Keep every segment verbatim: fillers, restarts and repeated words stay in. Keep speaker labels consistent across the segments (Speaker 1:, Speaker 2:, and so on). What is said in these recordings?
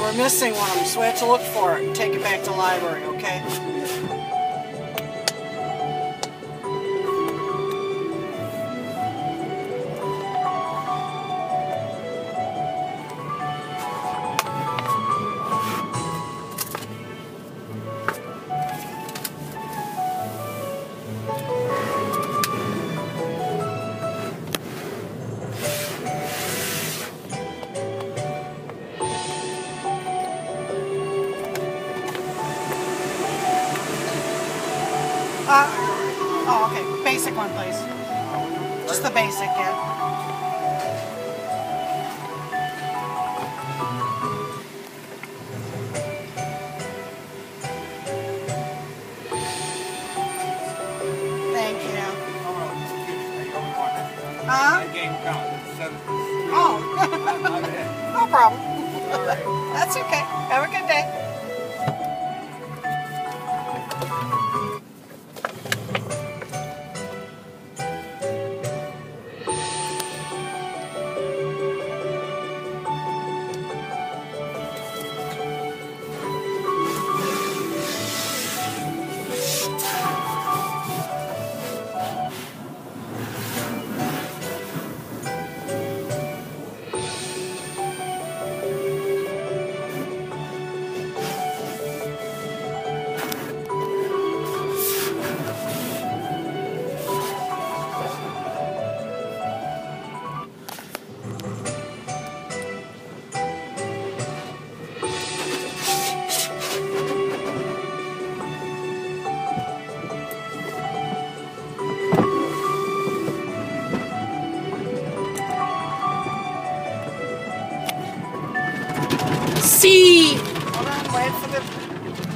Speaker 1: we're missing one of them, so we have to look for it and take it back to the library, okay? Uh, oh, okay. Basic one, please. Just the basic, yeah. Thank you. Huh? Oh. No problem. That's okay. Have a good day. See. Hold on, wait for the.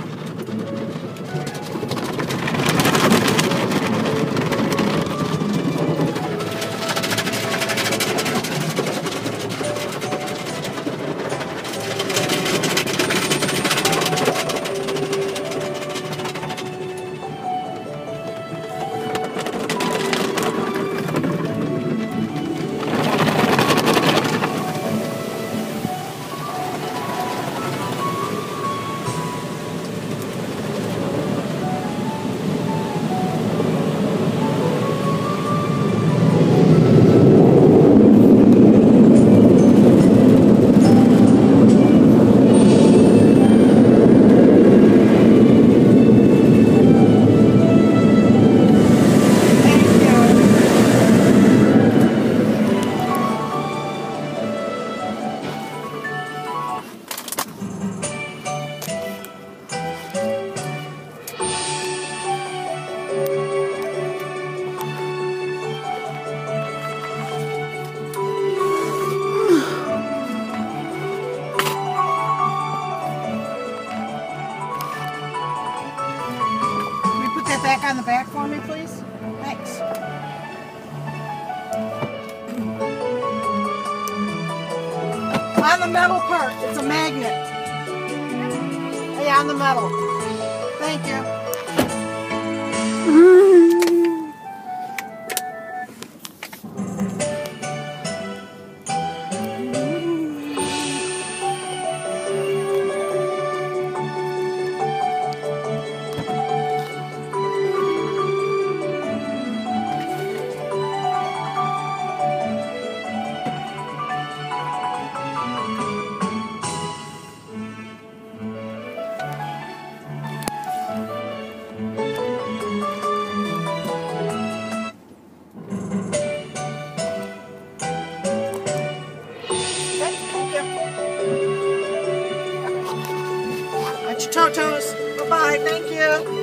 Speaker 1: Back on the back for me, please. Thanks. On the metal part, it's a magnet. Yeah, on the metal. Thank you. Totos. Bye-bye. Thank you.